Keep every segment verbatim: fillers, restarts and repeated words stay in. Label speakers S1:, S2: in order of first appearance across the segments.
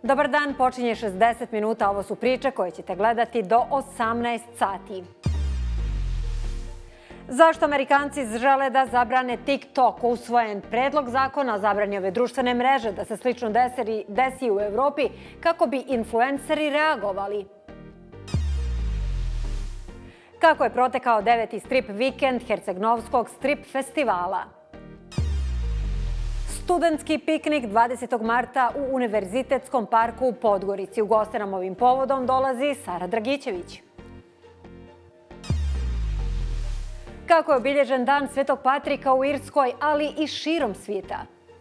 S1: Dobar dan, počinje šezdeset minuta. Ovo su priče koje ćete gledati do osamnaest sati. Zašto Amerikanci žele da zabrane TikTok? Usvojen predlog zakona o zabrani ove društvene mreže da se slično desi u Evropi kako bi influenceri reagovali. Kako je protekao deveti strip vikend Herceg-Novskog strip festivala? Studentski piknik dvadesetog marta u Univerzitetskom parku u Podgorici. U goste nam ovim povodom dolazi Sara Dragićević. Kako je obilježen dan Svetog Patrika u Irskoj, ali i širom svijeta?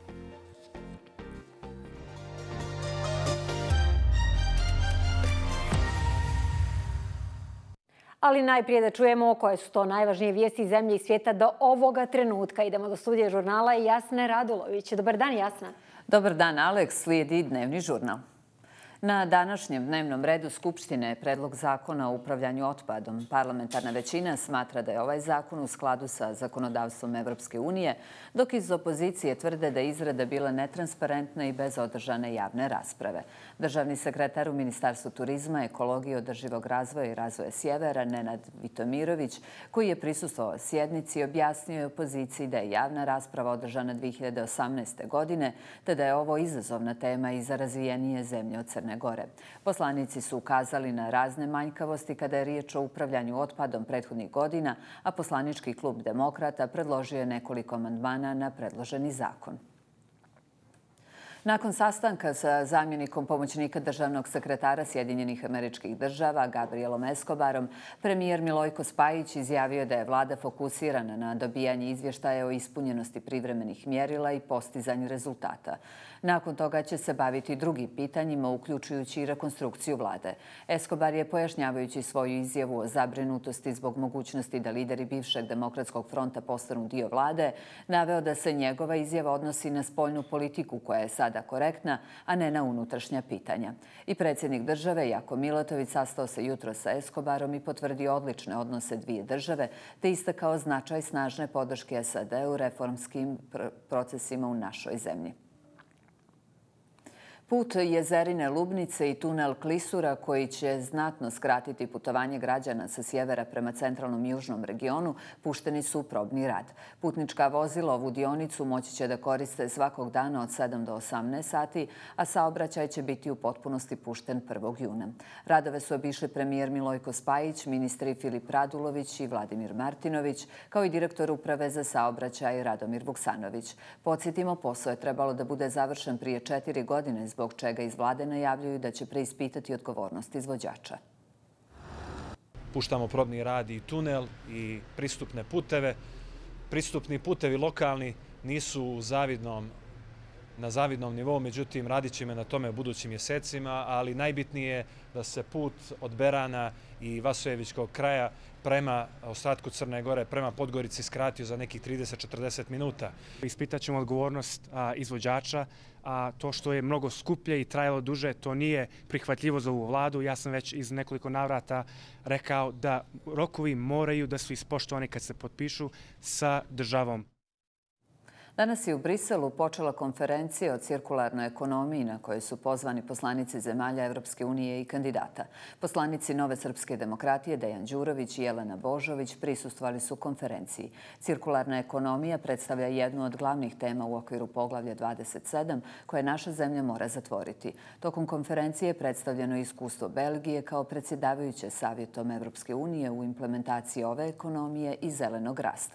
S1: Ali najprije da čujemo koje su to najvažnije vijesti iz zemlje i svijeta do ovoga trenutka. Idemo do studija žurnala Jasne Radulović. Dobar dan, Jasna.
S2: Dobar dan, Aleks. Slijedi dnevni žurnal. Na današnjem dnevnom redu Skupštine je predlog zakona o upravljanju otpadom. Parlamentarna većina smatra da je ovaj zakon u skladu sa zakonodavstvom Evropske unije, dok iz opozicije tvrde da je izrada bila netransparentna i bez održane javne rasprave. Državni sekretar u Ministarstvu turizma, ekologije, održivog razvoja i razvoja sjevera, Nenad Vitomirović, koji je prisustvovao sjednici, objasnio je opoziciji da je javna rasprava održana dve hiljade osamnaeste. godine, te da je ovo izazovna tema i za razvijenije zemlje od Crne Gore. Poslanici su ukazali na razne manjkavosti kada je riječ o upravljanju otpadom prethodnih godina, a poslanički klub Demokrata predložio je nekoliko amandmana na predloženi zakon. Nakon sastanka sa zamjenikom pomoćnika državnog sekretara Sjedinjenih Američkih Država, Gabrielom Escobarom, premijer Milojko Spajić izjavio da je vlada fokusirana na dobijanje izvještaja o ispunjenosti privremenih mjerila i postizanju rezultata. Nakon toga će se baviti drugim pitanjima, uključujući i rekonstrukciju vlade. Escobar je, pojašnjavajući svoju izjavu o zabrinutosti zbog mogućnosti da lideri bivšeg Demokratskog fronta postanu dio vlade, naveo da se njegova izjava odnosi na spoljnu politiku koja je sada korektna, a ne na unutrašnja pitanja. I predsjednik države, Jako Milatović, sastao se jutro sa Escobarom i potvrdio odlične odnose dvije države, te istakao značaj snažne podrške S A D u reformskim procesima u našoj zemlji. Put Jezerine Lubnice i tunel Klisura, koji će znatno skratiti putovanje građana sa sjevera prema centralnom i južnom regionu, pušteni su u probni rad. Putnička vozila ovu dionicu moći će da koriste svakog dana od sedam do osamnaest sati, a saobraćaj će biti u potpunosti pušten prvog juna. Radove su obišli premijer Milojko Spajić, ministri Filip Radulović i Vladimir Martinović, kao i direktor uprave za saobraćaj Radomir Vuksanović. Podsjetimo, posao je trebalo da bude završen prije četiri godine, zbog zbog čega iz vlade najavljuju da će preispitati odgovornost izvođača.
S3: Puštamo probni rad i tunel i pristupne puteve. Pristupni putevi lokalni nisu zavidnom, na zavidnom nivou, međutim radit ćemo na tome u budućim mjesecima, ali najbitnije je da se put od Berana i Vasojevićkog kraja prema ostatku Crne Gore, prema Podgorici skratio za nekih trideset do četrdeset minuta.
S4: Ispitat ćemo odgovornost izvođača, a to što je mnogo skuplje i trajalo duže, to nije prihvatljivo za ovu vladu. Ja sam već iz nekoliko navrata rekao da rokovi moraju da su ispoštovani kad se potpišu sa državom.
S2: Danas je u Briselu počela konferencija o cirkularnoj ekonomiji na kojoj su pozvani poslanici zemalja Evropske unije i kandidata. Poslanici Nove srpske demokratije Dejan Đurović i Jelena Božović prisustvovali su konferenciji. Cirkularna ekonomija predstavlja jednu od glavnih tema u okviru poglavlja dvadeset sedam koje naša zemlja mora zatvoriti. Tokom konferencije je predstavljeno iskustvo Belgije kao predsjedavajuće Savjetom Evropske unije u implementaciji ove ekonomije i zelenog rasta.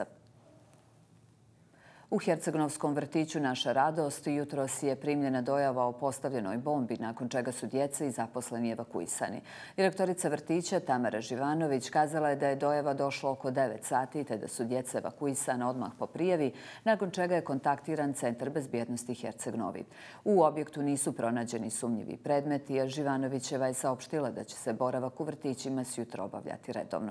S2: U Herceg-Novskom vrtiću Naša radost jutros je primljena dojava o postavljenoj bombi, nakon čega su djeca i zaposleni evakuisani. Direktorica vrtića Tamara Živanović kazala je da je dojava došla oko devet sati, te da su djeca evakuisana odmah po prijavi, nakon čega je kontaktiran Centar bezbjednosti Herceg-Novi. U objektu nisu pronađeni sumnjivi predmeti, a Živanovićeva je saopštila da će se boravak u vrtićima sjutra obavljati redovno.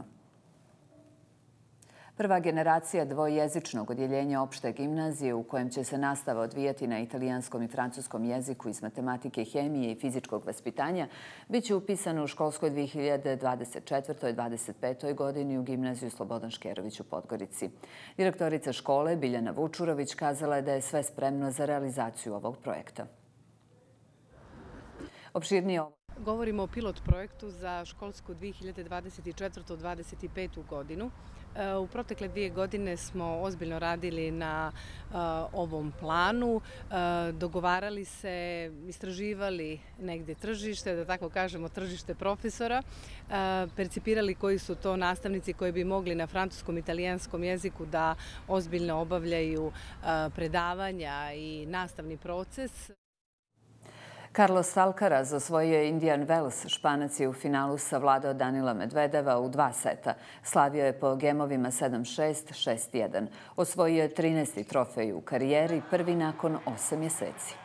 S2: Prva generacija dvojezičnog odjeljenja opšte gimnazije u kojem će se nastava odvijati na italijanskom i francuskom jeziku iz matematike, hemije i fizičkog vaspitanja biće upisana u školskoj dve hiljade dvadeset četvrtoj dvadeset petoj godini u gimnaziju Slobodan Škerović u Podgorici. Direktorica škole Biljana Vučurović kazala je da je sve spremno za realizaciju ovog projekta. Opširnije ovo.
S5: Govorimo o pilot projektu za školsku dvije hiljade dvadeset četvrtu dvadeset petu godinu. U protekle dvije godine smo ozbiljno radili na ovom planu, dogovarali se, istraživali negdje tržište, da tako kažemo tržište profesora, percipirali koji su to nastavnici koji bi mogli na francuskom i italijanskom jeziku da ozbiljno obavljaju predavanja i nastavni proces.
S2: Carlos Alcaraz osvojio je Indian Wells. Španac je u finalu savladao Danila Medvedeva u dva seta. Slavio je po gemovima sedam šest, šest jedan. Osvojio je trinaesti trofej u karijeri, prvi nakon osam mjeseci.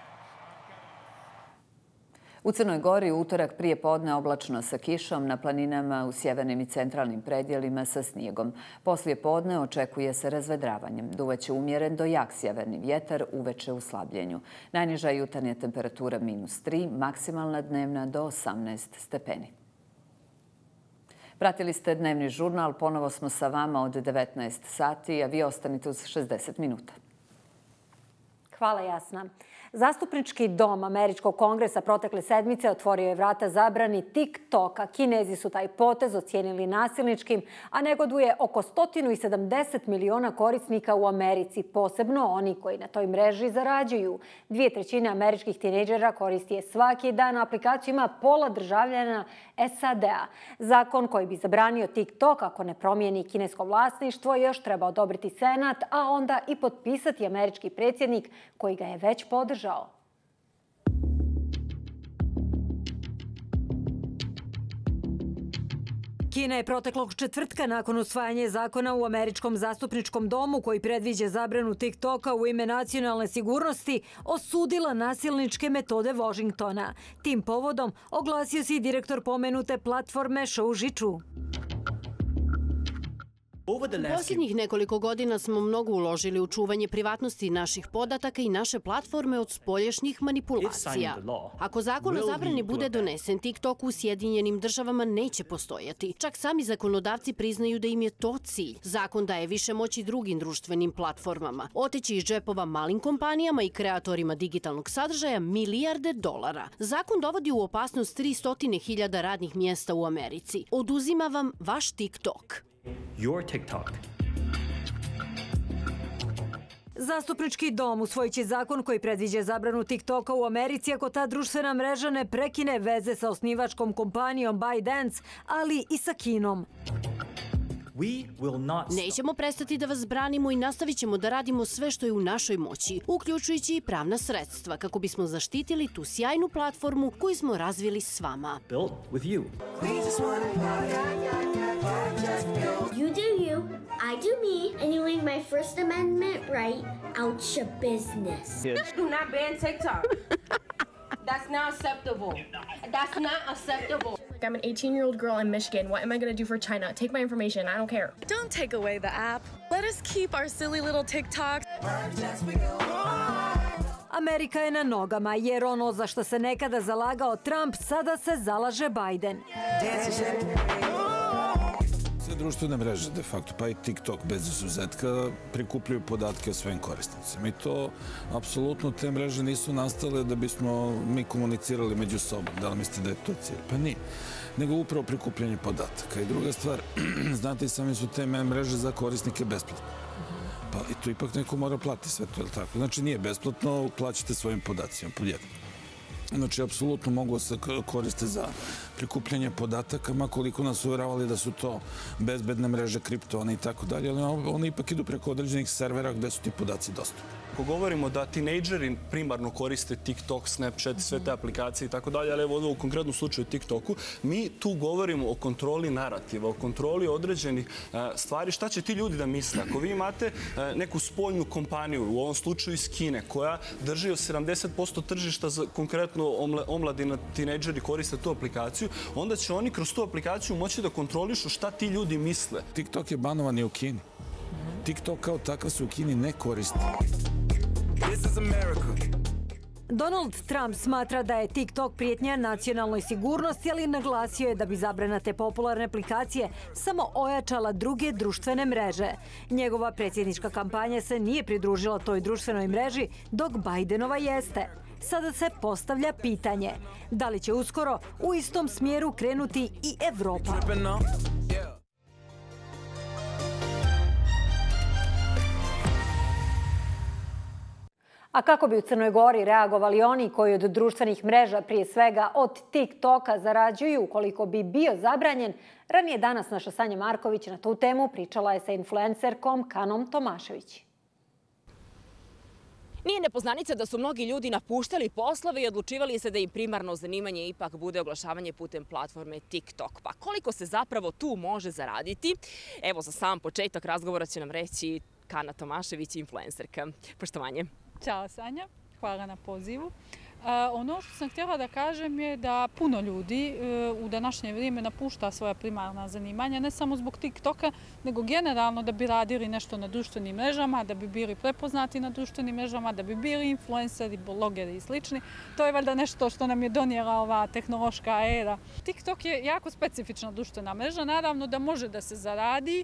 S2: U Crnoj Gori u utorak prije podne oblačno sa kišom, na planinama u sjevernim i centralnim predjelima sa snijegom. Poslije podne očekuje se razvedravanjem. Duvaće umjeren do jak sjeverni vjetar, uveče u slabljenju. Najniža jutarnja temperatura minus tri, maksimalna dnevna do osamnaest stepeni. Pratili ste dnevni žurnal, ponovo smo sa vama od devetnaest sati, a vi ostanite uz šezdeset minuta.
S1: Hvala, Jasna. Zastupnički dom Američkog kongresa protekle sedmice otvorio je vrata zabrani TikToka. Kinezi su taj potez ocijenili nasilničkim, a negoduje oko sto sedamdeset miliona korisnika u Americi, posebno oni koji na toj mreži zarađuju. Dvije trećine američkih tinejdžera koristi je svaki dan, a aplikaciju ima pola državljana S A D-a. Zakon koji bi zabranio TikTok ako ne promijeni kinesko vlasništvo još treba odobriti Senat, a onda i potpisati američki predsjednik koji ga je već podržao. Kina je proteklog četvrtka nakon usvajanja zakona u Američkom zastupničkom domu koji predviđa zabranu TikToka u ime nacionalne sigurnosti osudila nasilničke metode Washingtona. Tim povodom oglasio se i direktor pomenute platforme Shou Zhichu.
S6: U posljednjih nekoliko godina smo mnogo uložili u čuvanje privatnosti naših podataka i naše platforme od spoljašnjih manipulacija. Ako zakon o zabrani bude donesen, TikTok u Sjedinjenim državama neće postojati. Čak sami zakonodavci priznaju da im je to cilj. Zakon daje više moći drugim društvenim platformama. Oteći iz džepova malim kompanijama i kreatorima digitalnog sadržaja milijarde dolara. Zakon dovodi u opasnost tristo hiljada radnih mjesta u Americi. Oduzima vam vaš TikTok.
S7: Your TikTok.
S1: Zastupnički dom usvojit će zakon koji predviđa zabranu TikToka u Americi ako ta društvena mreža ne prekine veze sa osnivačkom kompanijom ByteDance, ali i sa Kinom.
S6: Nećemo prestati da vas branimo i nastavit ćemo da radimo sve što je u našoj moći, uključujući i pravna sredstva, kako bismo zaštitili tu sjajnu platformu koju smo razvili s vama.
S8: You do you, I do me, and you leave my First Amendment right out your business.
S9: Do not ban TikTok. That's not acceptable. That's not acceptable.
S10: I'm an eighteen-year-old girl in Michigan. What am I going to do for China? Take my information. I don't care.
S11: Don't take away the app. Let us keep our silly little TikToks.
S1: Amerika je na nogama jer ono za što se nekada zalagao Trump sada se zalaže Biden.
S12: Sve društvene mreže, de facto, pa i TikTok bez izuzetka, prikupljaju podatke o svojim korisnicima. I to, apsolutno, te mreže nisu nastale da bismo mi komunicirali među sobom. Da li mislite da je to cilj? Pa nije. Nego upravo prikupljanje podataka. I druga stvar, znate i sami su te mreže za korisnike besplatne. Pa i to ipak neko mora platiti sve to, je li tako? Znači nije besplatno, plaćate svojim podacima, podjedno. Znači, apsolutno mogu se koriste za prikupljanje podataka, makoliko nas uvjeravali da su to bezbedne mreže, kriptovane i tako dalje, ali one ipak idu preko određenih servera gde su ti podaci dostupni.
S13: Ako govorimo da tinejdžeri primarno koriste TikTok, Snapchat, sve te aplikacije i tako dalje, ali evo u konkretnom slučaju TikToku, mi tu govorimo o kontroli narativa, o kontroli određenih stvari. Šta će ti ljudi da misle? Ako vi imate neku spoljnu kompaniju, u ovom slučaju iz Kine, koja drži od sedamdeset posto tržišta za konkretno omladina, tinejdžeri koriste tu aplikaciju, onda će oni kroz tu aplikaciju moći da kontrolišu šta ti ljudi misle.
S12: TikTok je banovan i u Kini. TikTok kao takav se u Kini ne koristi.
S1: Donald Trump smatra da je TikTok prijetnja nacionalnoj sigurnosti, ali naglasio je da bi zabrana te popularne aplikacije samo ojačala druge društvene mreže. Njegova predsjednička kampanja se nije pridružila toj društvenoj mreži, dok Bidenova jeste. Sada se postavlja pitanje, da li će uskoro u istom smjeru krenuti i Evropa? A kako bi u Crnoj Gori reagovali oni koji od društvenih mreža, prije svega od TikToka, zarađuju ukoliko bi bio zabranjen? Ranije danas naša Sanja Marković na tu temu pričala je sa influencerkom Kanom Tomašević.
S7: Nije nepoznanica da su mnogi ljudi napuštali poslove i odlučivali se da im primarno zanimanje ipak bude oglašavanje putem platforme TikTok. Pa koliko se zapravo tu može zaraditi? Evo, za sam početak razgovora će nam reći Kana Tomašević, influencerka. Poštovanje.
S14: Ćao Sanja, hvala na pozivu. Ono što sam htjela da kažem je da puno ljudi u današnje vrijeme napušta svoja primarna zanimanja, ne samo zbog TikToka, nego generalno da bi radili nešto na društvenim mrežama, da bi bili prepoznati na društvenim mrežama, da bi bili influenceri, blogeri i slični. To je valjda nešto što nam je donijela ova tehnološka era. TikTok je jako specifična društvena mreža, naravno da može da se zaradi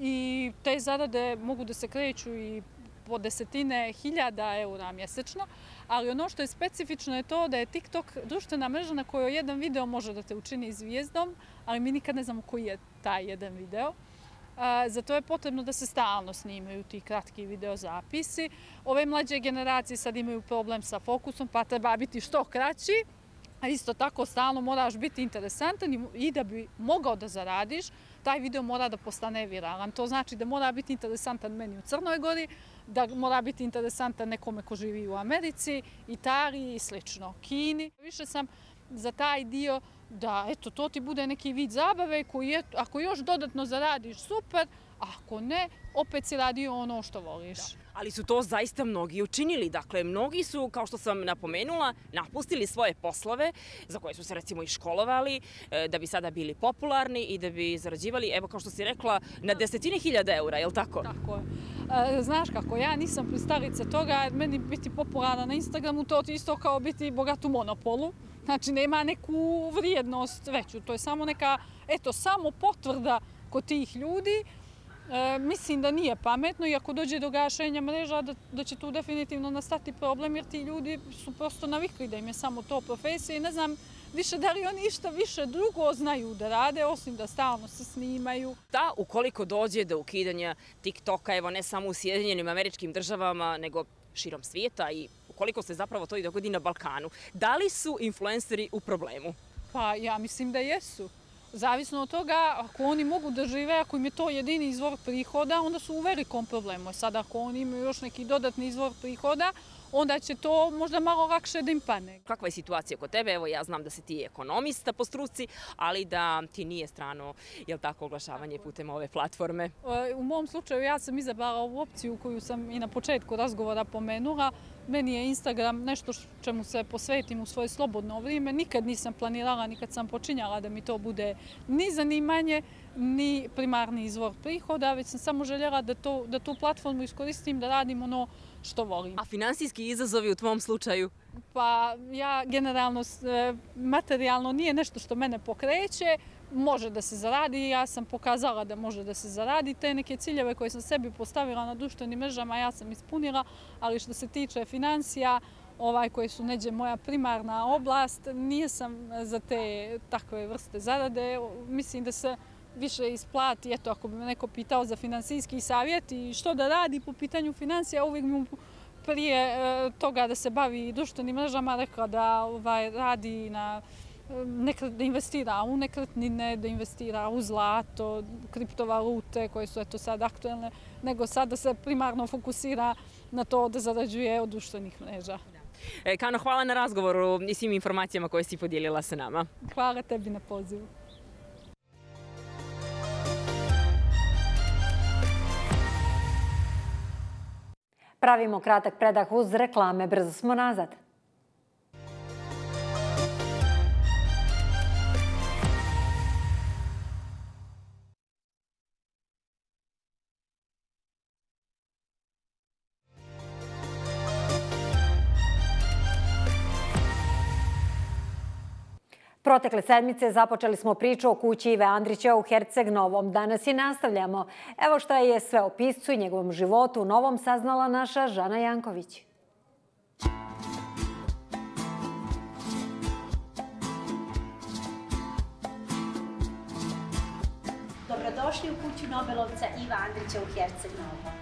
S14: i te zarade mogu da se kreću i po desetine hiljada eura mjesečno, ali ono što je specifično je to da je TikTok društvena mreža na kojoj jedan video može da te učini zvijezdom, ali mi nikad ne znamo koji je taj jedan video. Zato je potrebno da se stalno snimaju ti kratki videozapisi. Ove mlađe generacije sad imaju problem sa fokusom, pa treba biti što kraći, a isto tako stalno moraš biti interesantan i da bi mogao da zaradiš, taj video mora da postane viralan. To znači da mora biti interesantan meni u Crnoj Gori, da mora biti interesantan nekome ko živi u Americi, Italiji i slično, Kini. Više sam za taj dio da eto, to ti bude neki vid zabave koji je, ako još dodatno zaradiš, super, ako ne, opet si radio ono što voliš.
S7: Ali su to zaista mnogi učinili. Dakle, mnogi su, kao što sam napomenula, napustili svoje poslove za koje su se recimo i školovali, da bi sada bili popularni i da bi zarađivali, evo kao što si rekla, na desetine hiljada eura, je li tako?
S14: Tako je. Znaš kako, ja nisam pristalica toga, meni biti popularna na Instagramu, to je isto kao biti bogat u monopolu. Znači, nema neku vrijednost veću, to je samo neka, eto, samo potvrda kod tih ljudi. E, mislim da nije pametno i ako dođe do gašenja mreža da, da će tu definitivno nastati problem jer ti ljudi su prosto navikli da im je samo to profesija i ne znam više da li oni išta više drugo znaju da rade osim da stalno se snimaju.
S7: Da, ukoliko dođe do ukidanja TikToka, evo ne samo u Sjedinjenim Američkim Državama nego širom svijeta i ukoliko se zapravo to i dogodi na Balkanu, da li su influenceri u problemu?
S14: Pa ja mislim da jesu. Zavisno od toga, ako oni mogu da žive, ako im je to jedini izvor prihoda, onda su u velikom problemu. Sada ako oni imaju još neki dodatni izvor prihoda, onda će to možda malo lakše da im pane.
S7: Kakva je situacija kod tebe? Evo, ja znam da si ti ekonomista po struci, ali da ti nije strano, je li tako, oglašavanje putem ove platforme?
S14: U mom slučaju ja sam izabrala ovu opciju koju sam i na početku razgovora pomenula. Meni je Instagram nešto čemu se posvetim u svoje slobodno vrijeme. Nikad nisam planirala, nikad sam počinjala da mi to bude ni zanimanje, ni primarni izvor prihoda, već sam samo željela da, to, da tu platformu iskoristim, da radim ono što volim.
S7: A finansijski izazovi u tvom slučaju?
S14: Pa ja generalno materijalno nije nešto što mene pokreće. Može da se zaradi, ja sam pokazala da može da se zaradi. Te neke ciljeve koje sam sebi postavila na društvenim mrežama ja sam ispunila, ali što se tiče financija, ovaj koje su neđe moja primarna oblast, nije sam za te takve vrste zarade. Mislim da se više isplati, eto ako bi me neko pitao za finansijski savjet i što da radi po pitanju financija, uvijek mu prije toga da se bavi društvenim mrežama rekla da ovaj, radi na da investira u nekretnine, da investira u zlato, kriptovalute koje su eto sad aktuelne, nego sad da se primarno fokusira na to da zarađuje od društvenih mreža.
S7: Kano, hvala na razgovoru i svim informacijama koje si podijelila sa nama.
S14: Hvala tebi na pozivu.
S1: Pravimo kratak predah uz reklame, brzo smo nazad. Protekle sedmice započeli smo priču o kući Ive Andrića u Herceg Novom. Danas je nastavljamo. Evo šta je sve o piscu i njegovom životu u Novom saznala naša Žana Janković.
S15: Dobrodošli u kuću Nobelovca Iva Andrića u Herceg Novom.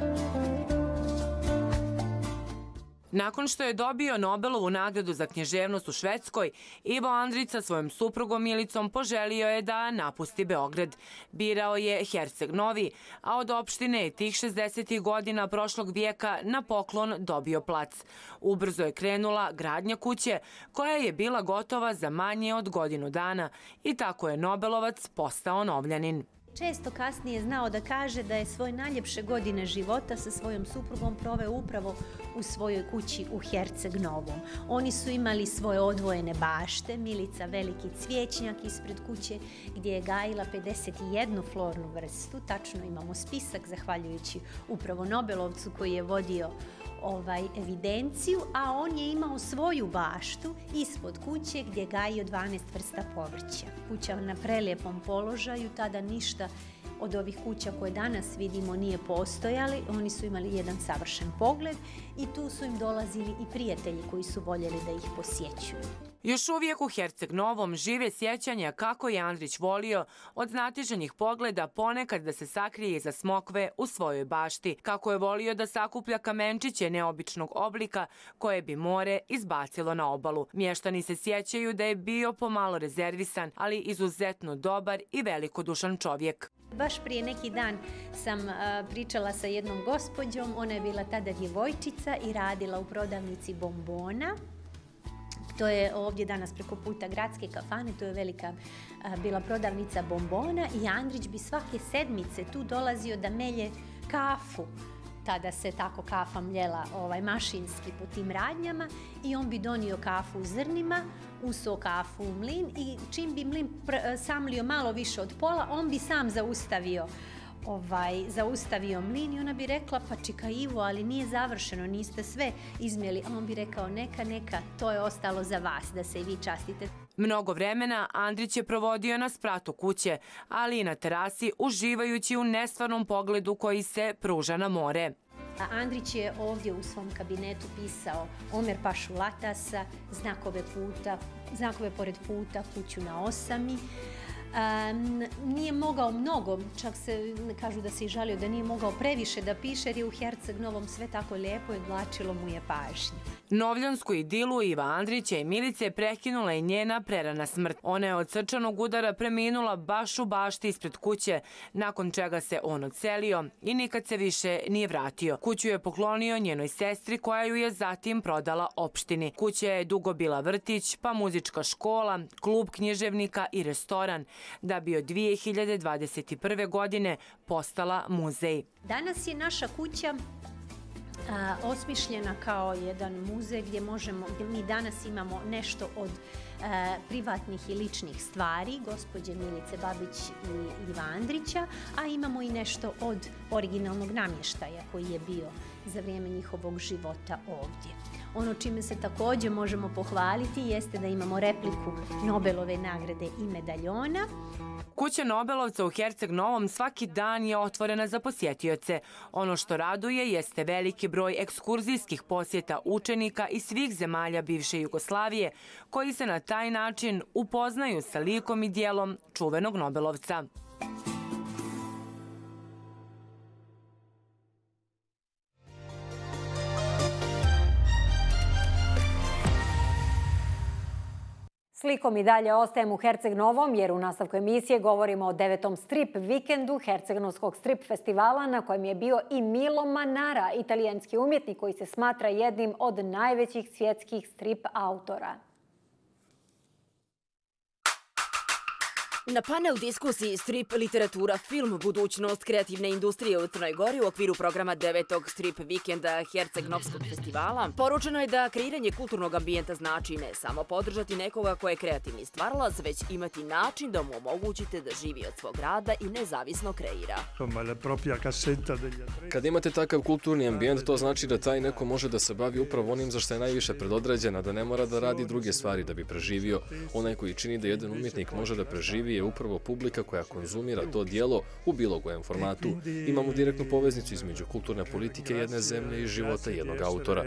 S7: Nakon što je dobio Nobelovu nagradu za književnost u Švedskoj, Ivo Andrić sa svojom suprugom Milicom poželio je da napusti Beograd. Birao je Herceg Novi, a od opštine je tih šezdesetih godina prošlog vijeka na poklon dobio plac. Ubrzo je krenula gradnja kuće, koja je bila gotova za manje od godinu dana i tako je Nobelovac postao Novljanin.
S15: Često kasnije znao da kaže da je svoje najljepše godine života sa svojom suprugom proveo upravo u svojoj kući u Herceg Novom. Oni su imali svoje odvojene bašte, Milica veliki cvijećnjak ispred kuće gdje je gajila pedeset jednu flornu vrstu. Tačno imamo spisak zahvaljujući upravo Nobelovcu koji je vodio ovaj evidenciju, a on je imao svoju baštu ispod kuće gdje je gajio dvanaest vrsta povrća. Kuća na prelijepom položaju, tada ništa od ovih kuća koje danas vidimo nije postojali. Oni su imali jedan savršen pogled i tu su im dolazili i prijatelji koji su voljeli da ih posjećuju.
S7: Još uvijek u Herceg Novom žive sjećanja kako je Andrić volio od znatiželjnih pogleda ponekad da se sakrije iza smokve u svojoj bašti. Kako je volio da sakuplja kamenčiće neobičnog oblika koje bi more izbacilo na obalu. Mještani se sjećaju da je bio pomalo rezervisan, ali izuzetno dobar i velikodušan čovjek.
S15: Baš prije neki dan sam pričala sa jednom gospođom, ona je bila tada djevojčica i radila u prodavnici bombona. To je ovdje danas preko puta gradske kafane, to je velika bila prodavnica bombona i Andrić bi svake sedmice tu dolazio da melje kafu. Tada se tako kafa mljela ovaj, mašinski po tim radnjama i on bi donio kafu u zrnima, usuo kafu u mlin i čim bi mlin samlio malo više od pola, on bi sam zaustavio Ovaj, zaustavio mlin i ona bi rekla, pa čeka Ivo, ali nije završeno, niste sve izmjeli. A on bi rekao, neka, neka, to je ostalo za vas, da se i vi častite.
S7: Mnogo vremena Andrić je provodio na spratu kuće, ali i na terasi, uživajući u nestvarnom pogledu koji se pruža na more.
S15: Andrić je ovdje u svom kabinetu pisao Omer Pašu Latasa, znakove puta, znakove pored puta, kuću na osami. Um, nije mogao mnogo, čak se kažu da se i žalio da nije mogao previše da piše jer je u Herceg Novom sve tako lijepo i vlačilo mu je pažnje.
S7: Novljansku idilu Iva Andrića i Milice prekinula i njena prerana smrt. Ona je od srčanog udara preminula baš u bašti ispred kuće, nakon čega se on odselio i nikad se više nije vratio. Kuću je poklonio njenoj sestri koja ju je zatim prodala opštini. Kuća je dugo bila vrtić, pa muzička škola, klub književnika i restoran, da bi od dvije hiljade dvadeset prve. godine postala muzej.
S15: Danas je naša kuća a, osmišljena kao jedan muzej gdje možemo, gdje mi danas imamo nešto od a, privatnih i ličnih stvari gospođe Milice Babić i Iva Andrića, a imamo i nešto od originalnog namještaja koji je bio za vrijeme njihovog života ovdje. Ono čime se također možemo pohvaliti jeste da imamo repliku Nobelove nagrade i medaljona.
S7: Kuća Nobelovca u Herceg Novom svaki dan je otvorena za posjetioce. Ono što raduje jeste veliki broj ekskurzijskih posjeta učenika iz svih zemalja bivše Jugoslavije, koji se na taj način upoznaju sa likom i dijelom čuvenog Nobelovca.
S1: Slikom i dalje ostajem u Herceg Novom jer u nastavku emisije govorimo o devetom strip vikendu Hercegnovskog strip festivala na kojem je bio i Milo Manara, italijanski umjetnik koji se smatra jednim od najvećih svjetskih strip autora.
S7: Na panel diskusiji strip, literatura, film, budućnost kreativne industrije u Crnoj Gori u okviru programa devetog strip vikenda Herceg-Novskog festivala poručeno je da kreiranje kulturnog ambijenta znači ne samo podržati nekoga ko je kreativni stvaralac, već imati način da mu omogućite da živi od svog rada i nezavisno kreira.
S16: Kad imate takav kulturni ambijent, to znači da taj neko može da se bavi upravo onim za što je najviše predodređen, a da ne mora da radi druge stvari da bi preživio. Onaj koji čini da jedan umjetnik može da preživi je upravo publika koja konzumira to dijelo u bilo kojem formatu. Imamo direktnu poveznicu između kulturne politike jedne zemlje i života jednog autora.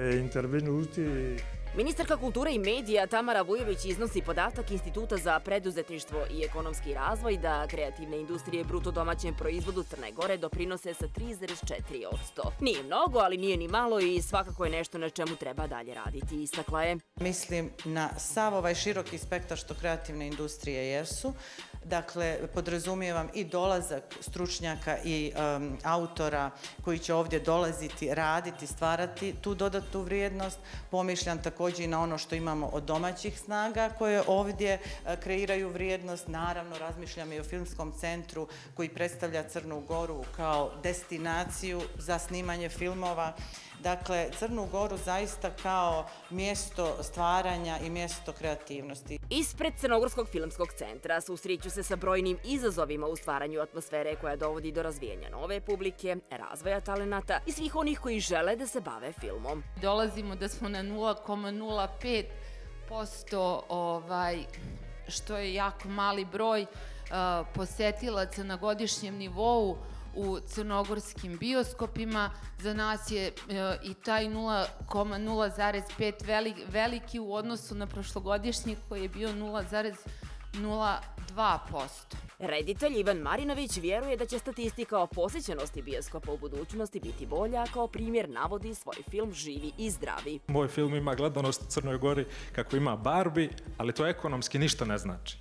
S7: Ministarka kulture i medija Tamara Vujović iznosi podatak Instituta za preduzetništvo i ekonomski razvoj da kreativne industrije bruto domaćem proizvodu Crne Gore doprinose sa tri zarez četiri posto. Nije mnogo, ali nije ni malo i svakako je nešto na čemu treba dalje raditi, istakla je.
S17: Mislim na sav ovaj široki spektar što kreativne industrije jesu. Dakle, podrazumijevam i dolazak stručnjaka i um, autora koji će ovdje dolaziti, raditi, stvarati tu dodatnu vrijednost. Pomišljam također i na ono što imamo od domaćih snaga koje ovdje uh, kreiraju vrijednost. Naravno, razmišljam i o filmskom centru koji predstavlja Crnu Goru kao destinaciju za snimanje filmova. Dakle, Crnu Goru zaista kao mjesto stvaranja i mjesto kreativnosti.
S7: Ispred Crnogorskog filmskog centra susreću se sa brojnim izazovima u stvaranju atmosfere koja dovodi do razvijanja nove publike, razvoja talenata i svih onih koji žele da se bave filmom.
S18: Dolazimo da smo na nula zarez nula pet posto, ovaj, što je jako mali broj uh, posetilaca na godišnjem nivou u crnogorskim bioskopima. Za nas je e, i taj nula zarez pet veliki u odnosu na prošlogodišnji koji je bio nula zarez nula dva posto.
S7: Reditelj Ivan Marinović vjeruje da će statistika o posjećenosti bioskopa u budućnosti biti bolja, kao primjer navodi svoj film Živi i zdravi.
S19: Moj film ima gledanost u Crnoj Gori kako ima Barbie, ali to ekonomski ništa ne znači.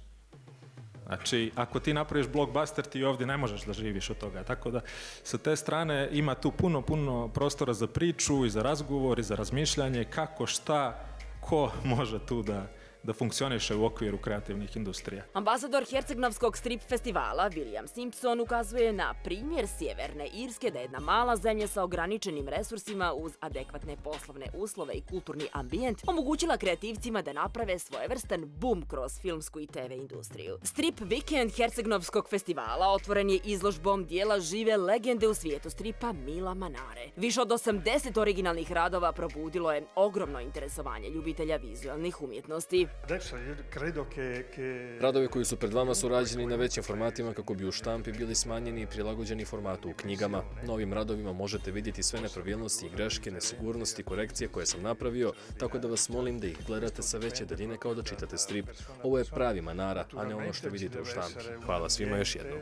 S19: Znači, ako ti napraviš blockbuster, ti ovdje ne možeš da živiš od toga. Tako da, sa te strane ima tu puno, puno prostora za priču i za razgovor i za razmišljanje kako, šta, ko može tu da da funkcioniše u okviru kreativnih industrija.
S7: Ambasador Herceg-Novskog strip festivala William Simpson ukazuje na primjer Sjeverne Irske da je jedna mala zemlja sa ograničenim resursima uz adekvatne poslovne uslove i kulturni ambijent omogućila kreativcima da naprave svojevrstan boom kroz filmsku i te ve industriju. Strip Vikend Herceg-Novskog festivala otvoren je izložbom dijela žive legende u svijetu stripa Mila Manare. Više od osamdeset originalnih radova probudilo je ogromno interesovanje ljubitelja vizualnih umjetnosti.
S16: Radovi koji su pred vama su rađeni na većim formatima kako bi u štampi bili smanjeni i prilagođeni formatu u knjigama. Na ovim radovima možete vidjeti sve nepravilnosti i greške, nesigurnosti, korekcije koje sam napravio, tako da vas molim da ih gledate sa veće daljine kao da čitate strip. Ovo je pravi Manara, a ne ono što vidite u štampi. Hvala svima još jednom.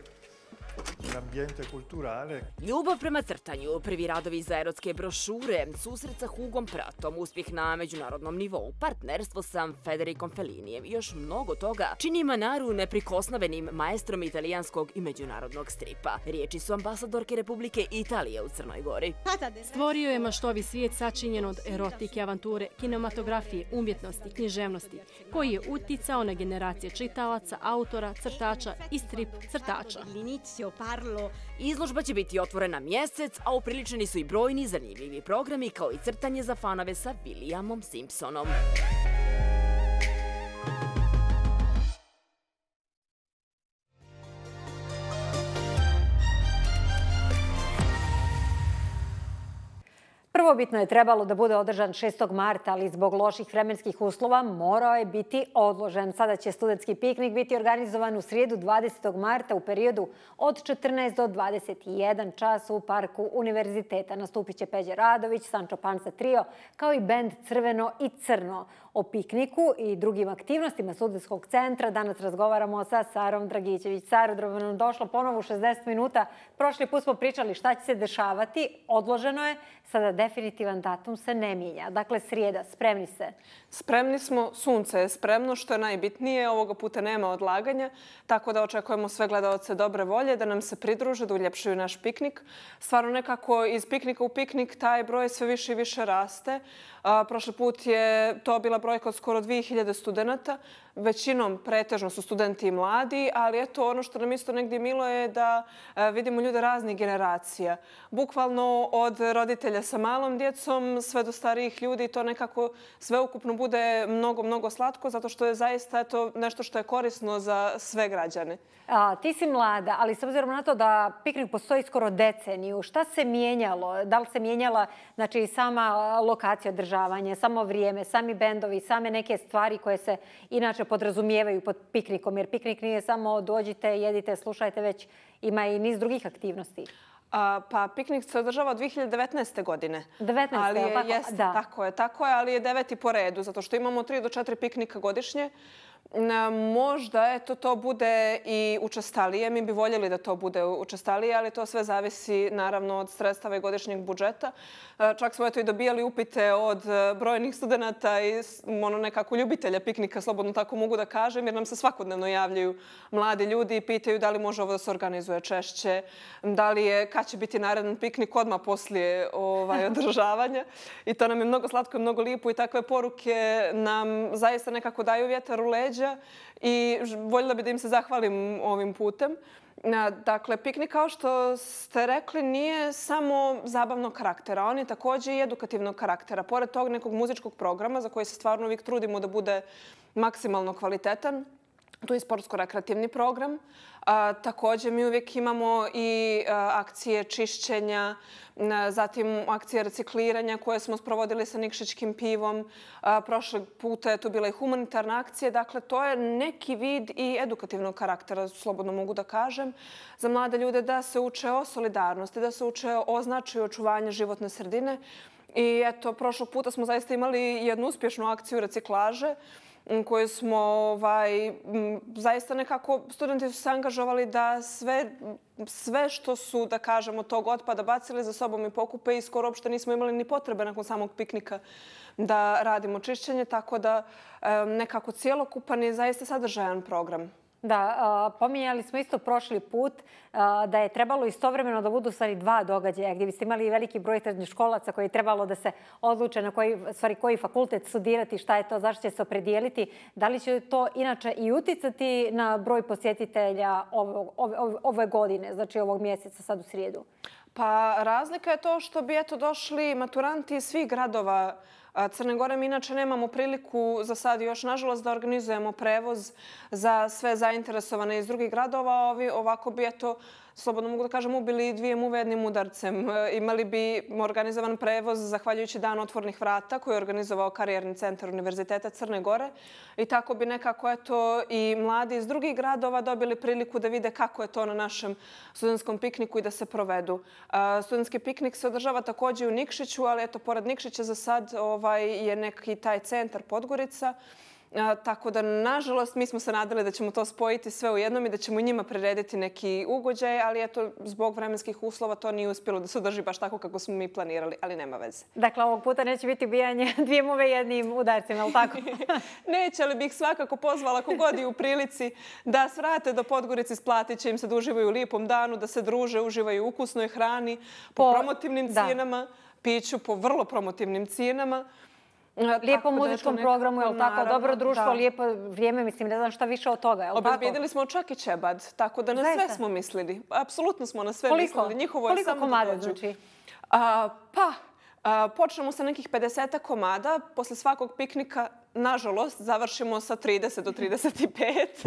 S7: Ljubav prema crtanju, prvi radovi za erotske brošure, susret sa Hugom Pratom, uspjeh na međunarodnom nivou, partnerstvo sa Federicom Fellinijem i još mnogo toga čini Manaru neprikosnovenim maestrom italijanskog i međunarodnog stripa. Riječi su ambasadorke Republike Italije u Crnoj Gori.
S10: Stvorio je maštovi svijet sačinjen od erotike, avanture, kinematografije, umjetnosti, književnosti, koji je uticao na generacije čitalaca, autora, crtača i strip crtača.
S7: Izložba će biti otvorena mjesec, a upriličeni su i brojni zanimljivi programi kao i crtanje za fanove sa Williamom Simpsonom.
S1: Prvobitno je trebalo da bude održan šestog marta, ali zbog loših vremenskih uslova morao je biti odložen. Sada će studentski piknik biti organizovan u srijedu dvadesetog marta u periodu od četrnaest do dvadeset jedan čas u parku univerziteta. Nastupit će Peđa Radović, Sancho Panza Trio, kao i bend Crveno i Crno. O pikniku i drugim aktivnostima studentskog centra danas razgovaramo sa Sarom Dragićević. Saro, dobro nam došlo ponovo u šezdeset minuta. Prošli put smo pričali šta će se dešavati. Odloženo je. Sada definitivan datum se ne mijenja. Dakle, srijeda. Spremni se?
S20: Spremni smo. Sunce je spremno, što je najbitnije. Ovoga puta nema odlaganja, tako da očekujemo sve gledalce dobre volje da nam se pridruže, da uljepšuju naš piknik. Stvarno nekako iz piknika u piknik taj broj sve više i više raste. Prošli put je to bila broj brojka od skoro dvije hiljade studenta. Većinom pretežno su studenti i mladi, ali eto ono što nam isto negdje milo je da vidimo ljude raznih generacija. Bukvalno od roditelja sa malom djecom sve do starijih ljudi i to nekako sveukupno bude mnogo, mnogo slatko zato što je zaista eto nešto što je korisno za sve građane.
S1: A, ti si mlada, ali s obzirom na to da piknik postoji skoro deceniju, šta se mijenjalo? Da li se mijenjala znači, sama lokacija održavanja, samo vrijeme, sami bendovi, same neke stvari koje se inače podrazumijevaju pod piknikom? Jer piknik nije samo dođite, jedite, slušajte, već ima i niz drugih aktivnosti.
S20: A, pa piknik se održava od dvije hiljade devetnaeste. godine.
S1: devetnaeste.
S20: Ali je,
S1: tako?
S20: Jeste,
S1: da.
S20: tako je, tako je, ali je deveti po redu, zato što imamo tri do četiri piknika godišnje. Možda eto, to bude i učestalije. Mi bi voljeli da to bude učestalije, ali to sve zavisi naravno od sredstava i godišnjeg budžeta. Čak smo eto i dobijali upite od brojnih studenta i ono nekako ljubitelja piknika, slobodno tako mogu da kažem, jer nam se svakodnevno javljaju mladi ljudi i pitaju da li može ovo da se organizuje češće, da li je, kad će biti naredan piknik odmah poslije ovaj, održavanja. I to nam je mnogo slatko i mnogo lijepo i takve poruke nam zaista nekako daju vjetar u leđa i voljela bi da im se zahvalim ovim putem. Dakle, piknik, kao što ste rekli, nije samo zabavnog karaktera. On je također i edukativnog karaktera. Pored tog nekog muzičkog programa za koji se stvarno uvijek trudimo da bude maksimalno kvalitetan, tu je sportsko-rekreativni program. A, također mi uvijek imamo i a, akcije čišćenja, a, zatim akcije recikliranja koje smo sprovodili sa Nikšićkim pivom. A, prošlog puta je tu bila i humanitarna akcija. Dakle, to je neki vid i edukativnog karaktera, slobodno mogu da kažem, za mlade ljude da se uče o solidarnosti, da se uče o značaju očuvanja životne sredine. I eto, prošlog puta smo zaista imali jednu uspješnu akciju reciklaže koje smo ovaj, zaista nekako, studenti su se angažovali da sve, sve što su, da kažemo, tog otpada bacili za sobom i pokupe i skoro uopšte nismo imali ni potrebe nakon samog piknika da radimo čišćenje, tako da nekako cijelokupan je zaista sadržajan program.
S1: Da, pominjali smo isto prošli put da je trebalo istovremeno da budu stvari dva događaja gdje biste imali veliki broj srednjoškolaca koji je trebalo da se odluče na koji, stvari, koji fakultet studirati, šta je to, zašto će se opredijeliti. Da li će to inače i uticati na broj posjetitelja ove, ove, ove godine, znači ovog mjeseca sad u srijedu?
S20: Pa razlika je to što bi eto došli maturanti iz svih gradova Crne Gore. Mi inače nemamo priliku za sad još, nažalost, da organizujemo prevoz za sve zainteresovane iz drugih gradova. Ovi, ovako bi, eto, slobodno mogu da kažem, ubili dvije muve jednim udarcem. Imali bi organizovan prevoz zahvaljujući Dan otvornih vrata koji je organizovao Karijerni centar Univerziteta Crne Gore. I tako bi nekako eto, i mladi iz drugih gradova dobili priliku da vide kako je to na našem studentskom pikniku i da se provedu. Studentski piknik se održava također u Nikšiću, ali eto, pored Nikšića za sad ovaj, je neki taj centar Podgorica. A, tako da, nažalost, mi smo se nadali da ćemo to spojiti sve u jednom i da ćemo njima prirediti neki ugođaj, ali eto, zbog vremenskih uslova to nije uspjelo da se održi baš tako kako smo mi planirali, ali nema veze.
S1: Dakle, ovog puta neće biti ubijanje dvije muve jednim udarcima, ali tako?
S20: Neće, ali bih svakako pozvala kogod je u prilici da svrate do Podgorice, isplatit će im se da uživaju u lijepom danu, da se druže, uživaju u ukusnoj hrani, po, po promotivnim cijenama, piću po vrlo promotivnim cijenama.
S1: Lijepom muzičkom programu, je li tako? Dobro društvo, lijepo vrijeme, mislim, ne znam šta više od toga, je li tako?
S20: Obezbijedili smo čak i čebad, tako da na sve smo mislili. Apsolutno smo na sve mislili. Njihovo
S1: je samo da dođu. Znači?
S20: A, pa, a, počnemo sa nekih pedeset komada. Posle svakog piknika, nažalost, završimo sa trideset do trideset pet.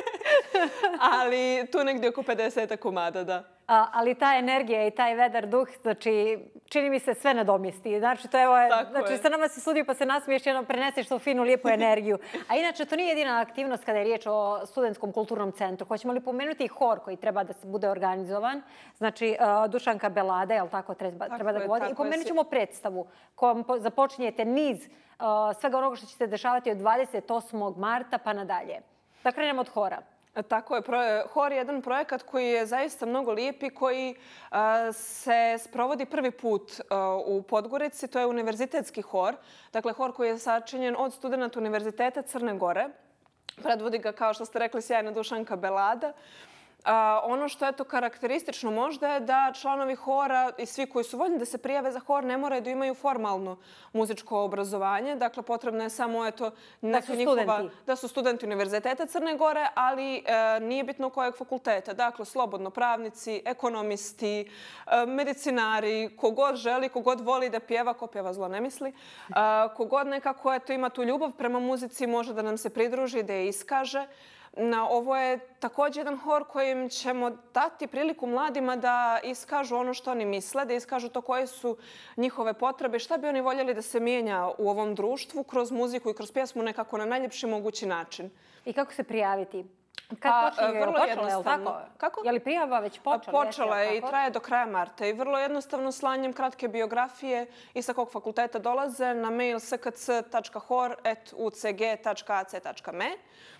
S20: Ali tu negdje oko pedeset komada, da.
S1: A, ali ta energija i taj vedar duh, znači, čini mi se sve nadomjesti. Znači, to evo, znači, sa nama se sudi pa se nasmiješ i jedno preneseš tu finu, lijepu energiju. A inače, to nije jedina aktivnost kada je riječ o studentskom kulturnom centru. Hoćemo li pomenuti i hor koji treba da se bude organizovan? Znači, uh, Dušanka Belada, je li tako, treba, tako treba da ga vodi? I pomenut ćemo predstavu kojom započinjete niz uh, svega onoga što će se dešavati od dvadeset osmog marta pa nadalje. Da krenemo od hora.
S20: Tako je. Hor je jedan projekat koji je zaista mnogo lijep i koji se sprovodi prvi put u Podgorici. To je univerzitetski hor. Dakle, hor koji je sačinjen od studenta Univerziteta Crne Gore. Predvodi ga, kao što ste rekli, sjajna Dušanka Belada. Ono što je to karakteristično možda je da članovi hora i svi koji su voljni da se prijave za hor ne moraju da imaju formalno muzičko obrazovanje. Dakle, potrebno je samo eto,
S1: da su studenti.
S20: Da su studenti Univerziteta Crne Gore, ali nije bitno kojeg fakulteta. Dakle, slobodno pravnici, ekonomisti, medicinari, kogod želi, kogod voli da pjeva, ko pjeva zlo ne misli. Kogod nekako eto, ima tu ljubav prema muzici može da nam se pridruži, da je iskaže. Ovo je također jedan hor kojim ćemo dati priliku mladima da iskažu ono što oni misle, da iskažu to koje su njihove potrebe, šta bi oni voljeli da se mijenja u ovom društvu kroz muziku i kroz pjesmu nekako na najljepši mogući način.
S1: I kako se prijaviti? Kad počinju, je li počela, je li tako?
S20: Kako?
S1: Je li prijava već počela?
S20: Počela je i traje do kraja marta. I vrlo jednostavno slanjem kratke biografije i sa kog fakulteta dolaze na mail s k c tačka hor at u c g tačka a c tačka m e.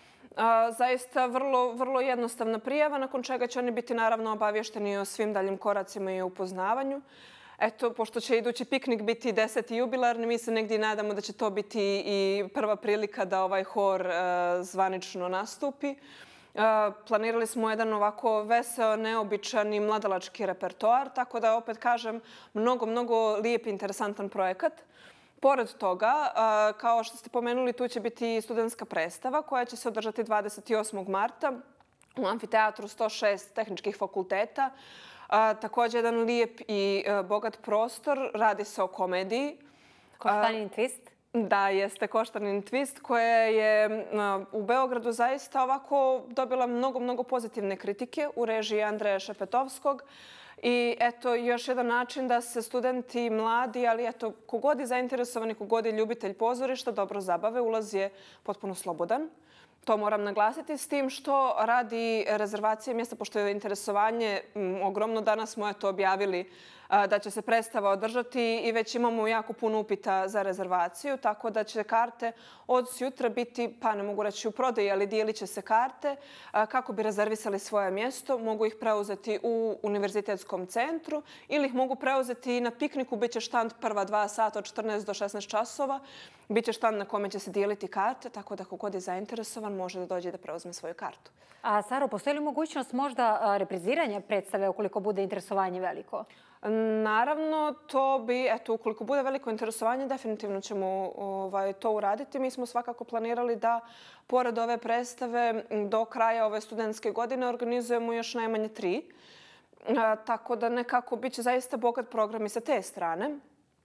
S20: Zaista vrlo, vrlo jednostavna prijava, nakon čega će oni biti naravno obavješteni o svim daljim koracima i upoznavanju. Eto, pošto će idući piknik biti deseti jubilarni, mi se negdje nadamo da će to biti i prva prilika da ovaj hor zvanično nastupi. Planirali smo jedan ovako veseo, neobičan i mladalački repertoar, tako da opet kažem mnogo, mnogo lijep i interesantan projekat. Pored toga, kao što ste pomenuli, tu će biti studentska predstava koja će se održati dvadeset osmog marta u amfiteatru sto šest tehničkih fakulteta. Također jedan lijep i bogat prostor. Radi se o komediji.
S1: Koštanin twist?
S20: Da, jeste Koštanin twist koja je u Beogradu zaista ovako dobila mnogo, mnogo pozitivne kritike u režiji Andreja Šepetovskog. I eto, još jedan način da se studenti mladi, ali eto, kogod je zainteresovani, kogod je ljubitelj pozorišta, dobro zabave, ulaz je potpuno slobodan. To moram naglasiti s tim što radi rezervacije mjesta, pošto je interesovanje ogromno. Danas smo eto objavili da će se predstava održati i već imamo jako puno upita za rezervaciju, tako da će karte od sutra biti, pa ne mogu reći u prodaji, ali dijelit će se karte kako bi rezervisali svoje mjesto. Mogu ih preuzeti u Univerzitetskom centru ili ih mogu preuzeti na pikniku. Biće štand prva dva sata od četrnaest do šesnaest časova. Biće štand na kome će se dijeliti karte, tako da kogod je zainteresovan može da dođe da preuzme svoju kartu.
S1: A Saro, postoji li mogućnost možda repriziranja predstave ukoliko bude interesovanje veliko?
S20: Naravno, to bi, eto, ukoliko bude veliko interesovanje, definitivno ćemo ovaj, to uraditi. Mi smo svakako planirali da, pored ove predstave, do kraja ove studentske godine organizujemo još najmanje tri. A, tako da nekako bit će zaista bogat program i sa te strane.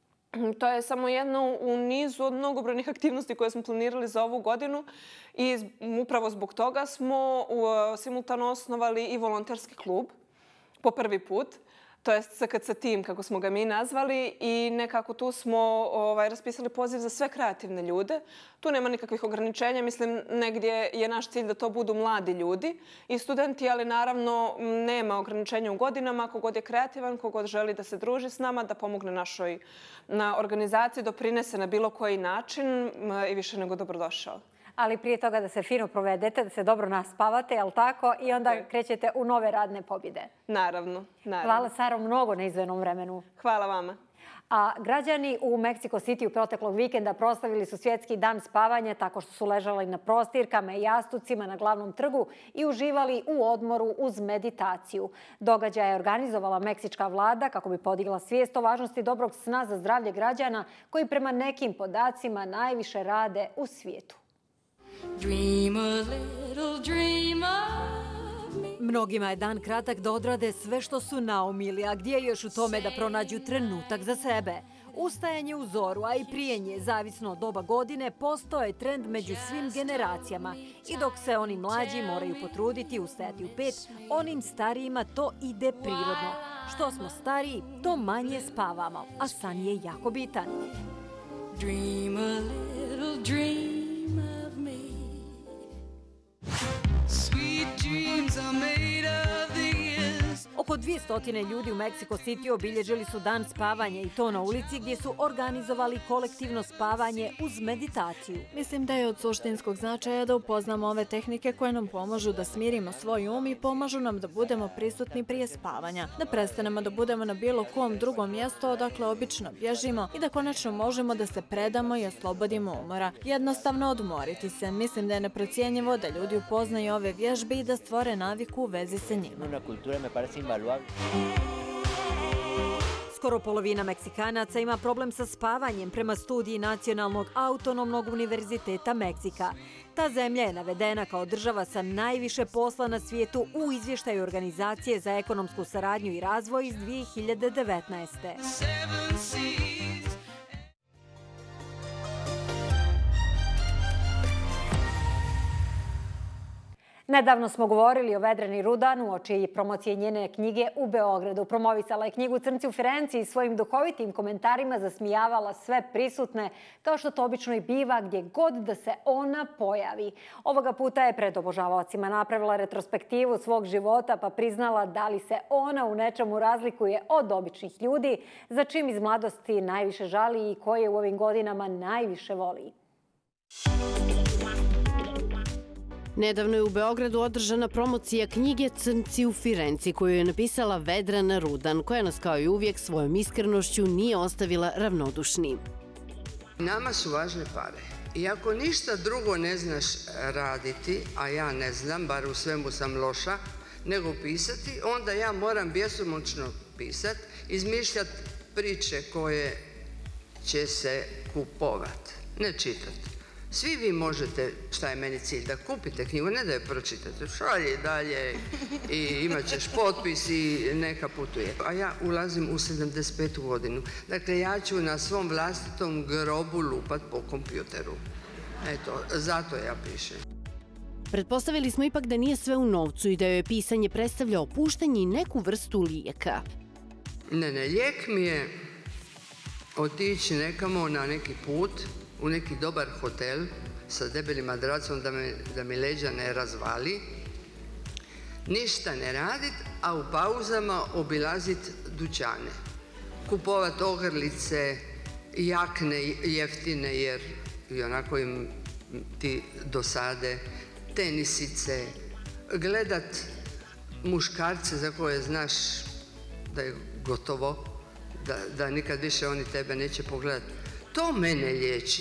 S20: To je samo jedno u nizu od mnogobrojnih aktivnosti koje smo planirali za ovu godinu i upravo zbog toga smo simultano osnovali i volonterski klub po prvi put. To je S K C tim, kako smo ga mi nazvali, i nekako tu smo ovaj, raspisali poziv za sve kreativne ljude. Tu nema nikakvih ograničenja. Mislim, negdje je naš cilj da to budu mladi ljudi i studenti, ali naravno nema ograničenja u godinama. Kogod je kreativan, kogod želi da se druži s nama, da pomogne našoj na organizaciji, doprinese na bilo koji način i više nego dobrodošao.
S1: Ali prije toga da se fino provedete, da se dobro naspavate, jel tako? I onda krećete u nove radne pobjede.
S20: Naravno, naravno.
S1: Hvala, Saro, mnogo na izdvojenom vremenu.
S20: Hvala vama.
S1: A građani u Mexico City u proteklog vikenda proslavili su svjetski dan spavanja tako što su ležali na prostirkama i jastucima na glavnom trgu i uživali u odmoru uz meditaciju. Događaj je organizovala meksička vlada kako bi podigla svijest o važnosti dobrog sna za zdravlje građana koji prema nekim podacima najviše rade u svijetu.
S21: Dream a little dream of me.
S22: Mnogima je dan kratak da odrade sve što su naumili, a gdje još u tome da pronađu trenutak za sebe. Ustajanje u zoru, a i prijenje, zavisno od doba godine, postao je trend među svim generacijama. I dok se oni mlađi moraju potruditi ustajati u pet, onim starijima to ide prirodno. Što smo stariji, to manje spavamo, a san je jako bitan.
S21: Dream a little dream.
S22: Oko Dvije stotine ljudi u Meksiko City obilježili su dan spavanja i to na ulici gdje su organizovali kolektivno spavanje uz meditaciju.
S10: Mislim da je od suštinskog značaja da upoznamo ove tehnike koje nam pomažu da smirimo svoj um i pomažu nam da budemo prisutni prije spavanja, da prestanemo da budemo na bilo kom drugom mjestu odakle obično bježimo i da konačno možemo da se predamo i oslobodimo umora. Jednostavno odmoriti se. Mislim da je neprocijenjivo da ljudi upoznaju ove vježbe i da stvore naviku u vezi sa njima.
S22: Skoro polovina Meksikanaca ima problem sa spavanjem prema studiji Nacionalnog autonomnog univerziteta Meksika. Ta zemlja je navedena kao država sa najviše posla na svijetu u izvještaju Organizacije za ekonomsku saradnju i razvoj iz dvije hiljade devetnaeste.
S1: Nedavno smo govorili o Vedrani Rudan uoči promocije njene knjige u Beogradu. Promovisala je knjigu Crnci u Firenci i svojim duhovitim komentarima zasmijavala sve prisutne, kao što to obično i biva gdje god da se ona pojavi. Ovoga puta je pred obožavaocima napravila retrospektivu svog života pa priznala da li se ona u nečemu razlikuje od običnih ljudi, za čim iz mladosti najviše žali i koje u ovim godinama najviše voli.
S6: Nedavno je u Beogradu održana promocija knjige Crnci u Firenci koju je napisala Vedrana Rudan, koja nas kao i uvijek svojom iskrenošću nije ostavila ravnodušni.
S3: Nama su važne pare. I ako ništa drugo ne znaš raditi, a ja ne znam, bar u svemu sam loša, nego pisati, onda ja moram bjesomučno pisati, izmišljati priče koje će se kupovat, ne čitati. Svi vi možete, šta je meni cilj, da kupite knjigu, ne da je pročitate, šalje dalje i imat ćeš potpis i neka putuje. A ja ulazim u sedamdeset petu godinu. Dakle, ja ću na svom vlastitom grobu lupat po kompjuteru. Eto, zato ja pišem.
S6: Pretpostavili smo ipak da nije sve u novcu i da joj je pisanje predstavlja opuštanje i neku vrstu lijeka.
S3: Ne, ne, lijek mi je otići nekamo na neki put, u neki dobar hotel sa debelim madracom da, me, da mi leđa ne razvali, ništa ne radit, a u pauzama obilazit dućane. Kupovat ogrlice, jakne jeftine jer i onako im ti dosade, tenisice, gledat muškarce za koje znaš da je gotovo, da, da nikad više oni tebe neće pogledat. To mene liječi.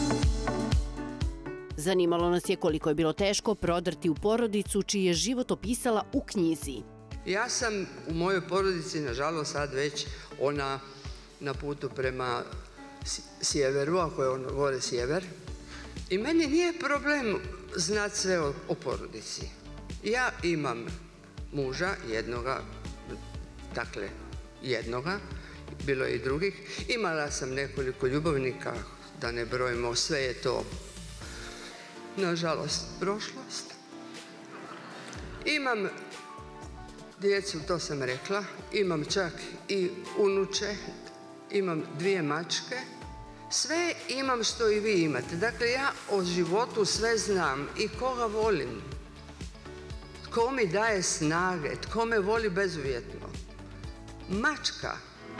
S6: Zanimalo nas je koliko je bilo teško prodrti u porodicu čiji je život opisala u knjizi.
S3: Ja sam u mojoj porodici, nažalost sad već ona na putu prema sjeveru, ako je ono gore sjever. I meni nije problem znat sve o, o porodici. Ja imam muža, jednoga, dakle jednoga, bilo je i drugih. Imala sam nekoliko ljubavnika, da ne brojimo, sve je to, nažalost, prošlost. Imam djecu, to sam rekla, imam čak i unuče, imam dvije mačke. Sve imam što i vi imate. Dakle, ja o životu sve znam i koga volim. Tko mi daje snage, tko me voli bezuvjetno. Mačka.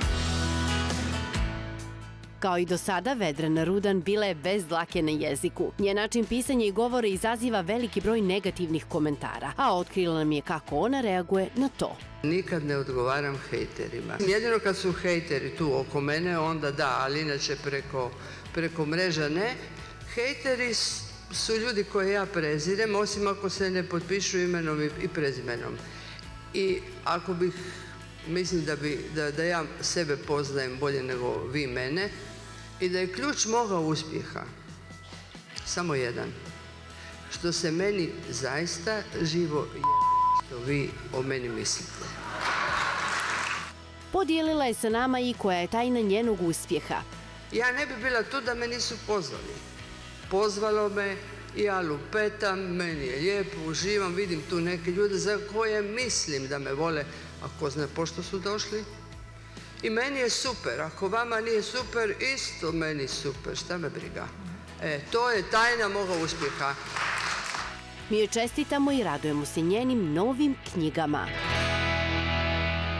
S6: Kao i do sada, Vedrana Rudan bila je bez dlake na jeziku. Njen način pisanja i govora izaziva veliki broj negativnih komentara, a otkrila nam je kako ona reaguje na to.
S3: Nikad ne odgovaram hejterima. Jedino kad su hejteri tu oko mene, onda da, ali inače preko, preko mreža ne. Hejteri su ljudi koje ja prezirem, osim ako se ne potpišu imenom i prezimenom. I ako bih, mislim da, bi, da, da ja sebe poznajem bolje nego vi mene i da je ključ moga uspjeha samo jedan. Što se meni zaista živo je što vi o meni mislite.
S6: Podijelila je sa nama i koja je tajna njenog uspjeha.
S3: Ja ne bi bila tu da me nisu pozvali. Pozvalo me, ja lupetam, meni je lijepo, uživam, vidim tu neke ljude za koje mislim da me vole, a ko zna pošto su došli. I meni je super, ako vama nije super, isto meni super, šta me briga. E, to je tajna moga uspjeha.
S6: Mi joj čestitamo i radujemo se njenim novim knjigama.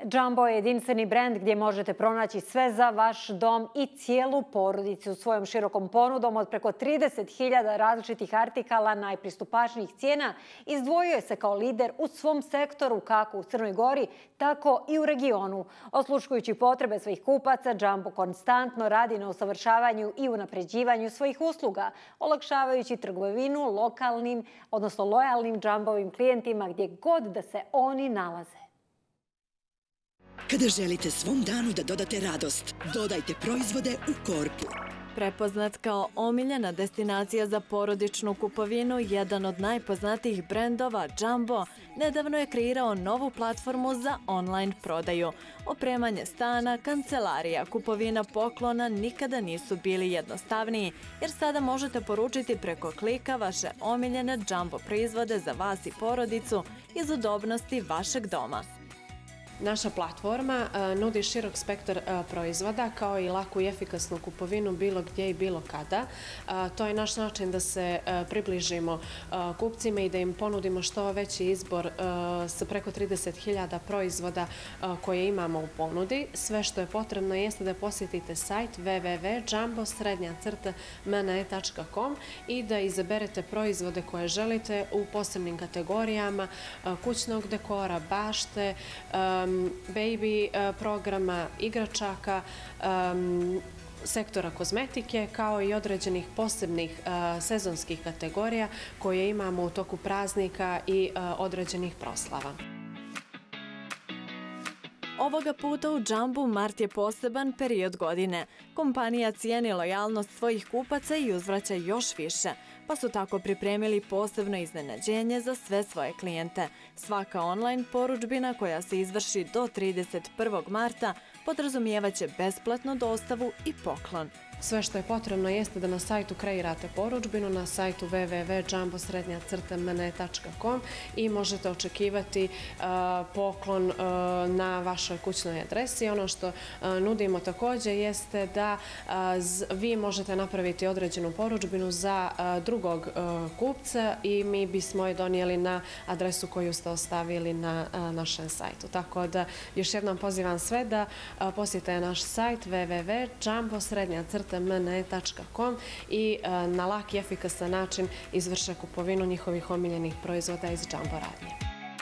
S1: Jumbo je jedinstveni brend gdje možete pronaći sve za vaš dom i cijelu porodicu svojom širokom ponudom od preko trideset hiljada različitih artikala najpristupačnijih cijena. Izdvojio se kao lider u svom sektoru kako u Crnoj Gori, tako i u regionu. Osluškujući potrebe svojih kupaca, Jumbo konstantno radi na usavršavanju i unapređivanju svojih usluga, olakšavajući trgovinu lokalnim, odnosno lojalnim Jumbovim klijentima gdje god da se oni nalaze.
S4: Kada želite svom danu da dodate radost, dodajte proizvode u Korpu.
S10: Prepoznat kao omiljena destinacija za porodičnu kupovinu, jedan od najpoznatijih brendova, Jumbo, nedavno je kreirao novu platformu za online prodaju. Opremanje stana, kancelarija, kupovina poklona nikada nisu bili jednostavniji, jer sada možete poručiti preko klika vaše omiljene Jumbo proizvode za vas i porodicu iz udobnosti vašeg doma.
S5: Naša platforma nudi širok spektar proizvoda kao i laku i efikasnu kupovinu bilo gdje i bilo kada. To je naš način da se približimo kupcima i da im ponudimo što veći izbor sa preko trideset hiljada proizvoda koje imamo u ponudi. Sve što je potrebno jeste da posjetite sajt w w w tačka jumbo srednja crta m n e tačka com i da izaberete proizvode koje želite u posebnim kategorijama kućnog dekora, bašte, baby programa, igračaka, sektora kozmetike, kao i određenih posebnih sezonskih kategorija koje imamo u toku praznika i određenih proslava.
S10: Ovoga puta u Jumbu mart je poseban period godine. Kompanija cijeni lojalnost svojih kupaca i uzvraća još više, pa su tako pripremili posebno iznenađenje za sve svoje klijente. Svaka online poručbina koja se izvrši do trideset prvog marta podrazumijevaće besplatnu dostavu i poklon.
S5: Sve što je potrebno jeste da na sajtu kreirate poručbinu na sajtu w w w tačka jumbo srednja crta m n e tačka com i možete očekivati poklon na vašoj kućnoj adresi. Ono što nudimo također jeste da vi možete napraviti određenu poručbinu za drugog kupca i mi bismo je donijeli na adresu koju ste ostavili na našem sajtu. Tako da još jednom pozivam sve da posjetite naš sajt w w w tačka jumbo srednja crta m n e tačka com i na lak i efikasan način izvrše kupovinu njihovih omiljenih proizvoda iz Jumbo radnje.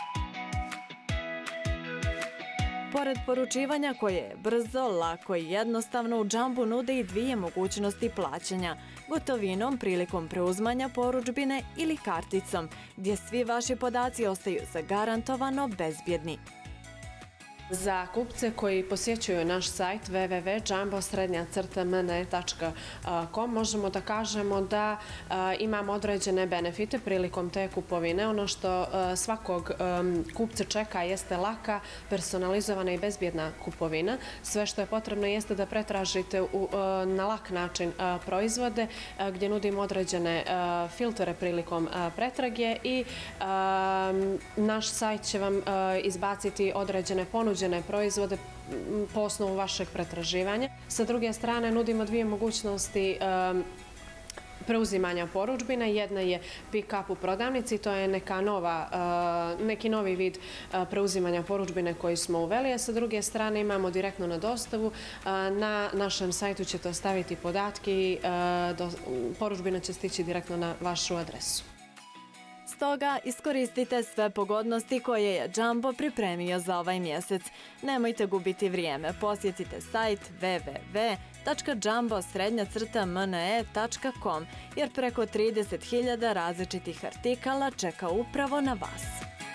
S10: Pored poručivanja koje je brzo, lako i jednostavno, u Jumbu nude i dvije mogućnosti plaćanja. Gotovinom prilikom preuzmanja poručbine ili karticom, gdje svi vaši podaci ostaju zagarantovano bezbjedni.
S5: Za kupce koji posjećuju naš sajt w w w tačka jumbo srednja crta m n e tačka com možemo da kažemo da imamo određene benefite prilikom te kupovine. Ono što svakog kupca čeka jeste laka, personalizovana i bezbjedna kupovina. Sve što je potrebno jeste da pretražite na lak način proizvode gdje nudimo određene filtere prilikom pretrage i naš sajt će vam izbaciti određene ponuđene proizvode po osnovu vašeg pretraživanja. Sa druge strane, nudimo dvije mogućnosti preuzimanja poručbina. Jedna je pick-up u prodavnici, to je neka nova, neki novi vid preuzimanja poručbine koji smo uveli, a sa druge strane imamo direktno na dostavu. Na našem sajtu ćete ostaviti podatke i poručbina će stići direktno na vašu adresu.
S10: Stoga iskoristite sve pogodnosti koje je Jumbo pripremio za ovaj mjesec. Nemojte gubiti vrijeme, posjetite sajt w w w tačka jumbo srednja crta m n e tačka com jer preko trideset hiljada različitih artikala čeka upravo na vas.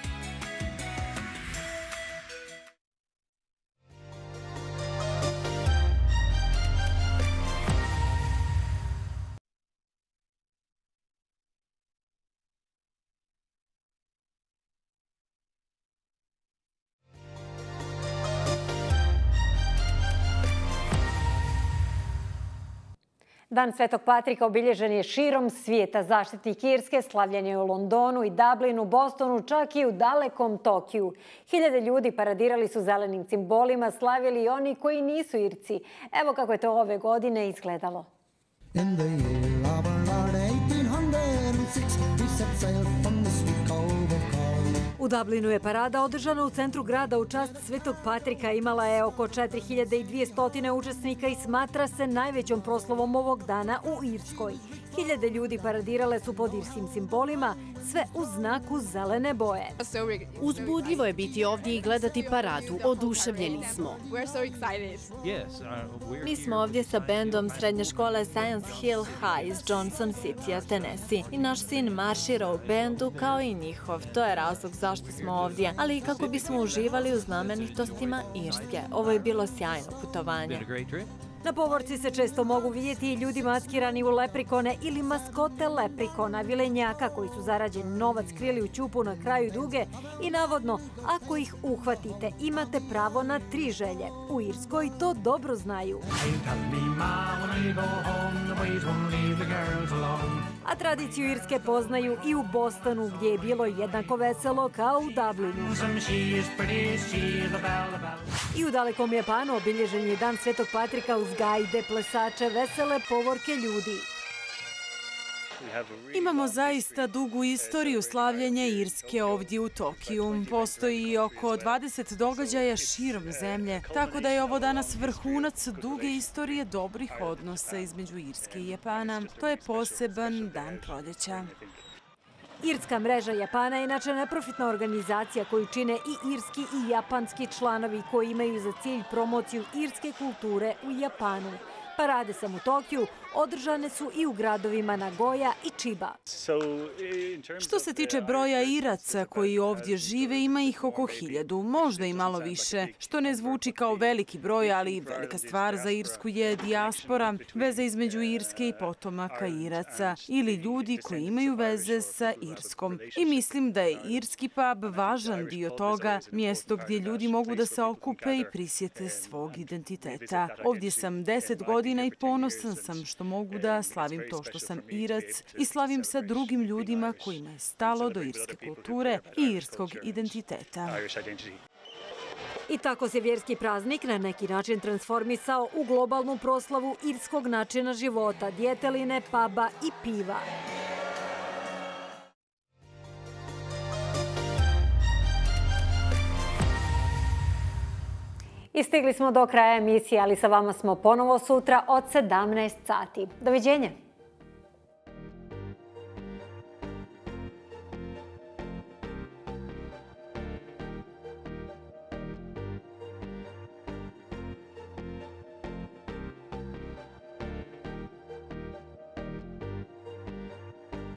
S1: Dan Svetog Patrika obilježen je širom svijeta. Zaštitnik Irske slavljen je u Londonu i Dublinu, Bostonu, čak i u dalekom Tokiju. Hiljade ljudi paradirali su zelenim simbolima, slavili i oni koji nisu Irci. Evo kako je to ove godine izgledalo.
S23: U
S22: U Dublinu je parada održana u centru grada u čast Svetog Patrika. Imala je oko četiri hiljade dvesta učesnika i smatra se najvećom proslavom ovog dana u Irskoj. Hiljade ljudi paradirale su pod irskim simbolima, sve u znaku zelene boje.
S6: Uzbudljivo je biti ovdje i gledati paradu. Oduševljeni smo.
S10: Mi smo ovdje sa bendom srednje škole Science Hill High iz Johnson City-a, Tennessee. I naš sin maršira u bendu kao i njihov. To je razlog zašto smo ovdje, ali i kako bismo uživali u znamenitostima Irske. Ovo je bilo sjajno putovanje.
S22: Na povorci se često mogu vidjeti i ljudi maskirani u leprikone ili maskote leprikona, vilenjaka koji su zarađen novac krili u ćupu na kraju duge i navodno, ako ih uhvatite, imate pravo na tri želje. U Irskoj to dobro znaju. A tradiciju Irske poznaju i u Bostonu, gdje je bilo jednako veselo kao u Dublinu. I u dalekom Japanu obilježen je Dan Svetog Patrika uz gajde, plesače, vesele povorke ljudi.
S2: Imamo zaista dugu istoriju slavljenja Irske ovdje u Tokiju. Postoji oko dvadeset događaja širom zemlje, tako da je ovo danas vrhunac duge istorije dobrih odnosa između Irske i Japana. To je poseban dan proljeća.
S22: Irska mreža Japana je inače neprofitna organizacija koju čine i irski i japanski članovi koji imaju za cilj promociju irske kulture u Japanu. Parade sam u Tokiju održane su i u gradovima Nagoya i Chiba.
S2: Što se tiče broja Iraca koji ovdje žive, ima ih oko hiljadu, možda i malo više, što ne zvuči kao veliki broj, ali velika stvar za Irsku je dijaspora, veze između Irske i potomaka Iraca ili ljudi koji imaju veze sa Irskom. I mislim da je irski pub važan dio toga, mjesto gdje ljudi mogu da se okupe i prisjete svog identiteta. Ovdje sam deset godina i ponosan sam što mogu da slavim to što sam Irac i slavim sa drugim ljudima kojima je stalo do irske kulture i irskog identiteta.
S22: I tako se vjerski praznik na neki način transformisao u globalnu proslavu irskog načina života, djeteline, puba i piva. I stigli smo do kraja emisije, ali sa vama smo ponovo sutra od sedamnaest sati. Doviđenja!